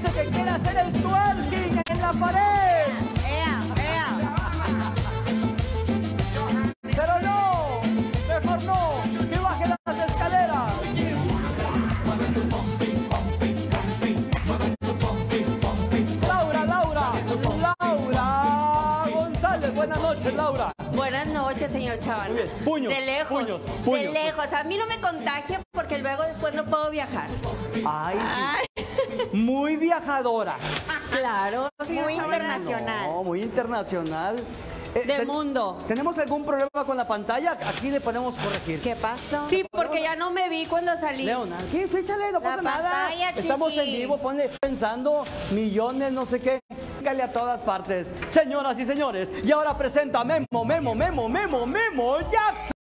dice que quiere hacer el twerking en la pared. ¡Ea, ea! Pero no, mejor no, que baje las escaleras. Laura González, buenas noches, Laura. Buenas noches, señor Chavana. Puños, de lejos, puños. de lejos. A mí no me contagia porque luego después no puedo viajar. Ay, Ay, muy viajadora. claro, señor Muy Chavana. internacional. No, muy internacional. Del mundo. ¿Tenemos algún problema con la pantalla? Aquí le podemos corregir. ¿Qué pasó? Sí, porque ya no me vi cuando salí. Leonardo, ¿qué? Fíchale, no pasa nada. pantalla, Estamos en chiqui. vivo, ponle pensando millones, no sé qué. Dígale a todas partes. Señoras y señores, y ahora presenta Memo Jackson.